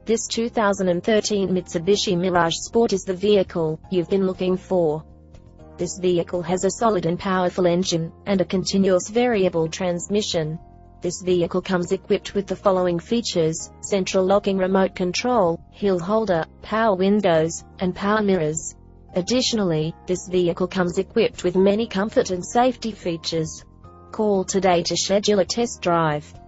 This 2013 Mitsubishi Mirage Sport is the vehicle you've been looking for. This vehicle has a solid and powerful engine, and a continuous variable transmission. This vehicle comes equipped with the following features: central locking remote control, hill holder, power windows, and power mirrors. Additionally, this vehicle comes equipped with many comfort and safety features. Call today to schedule a test drive.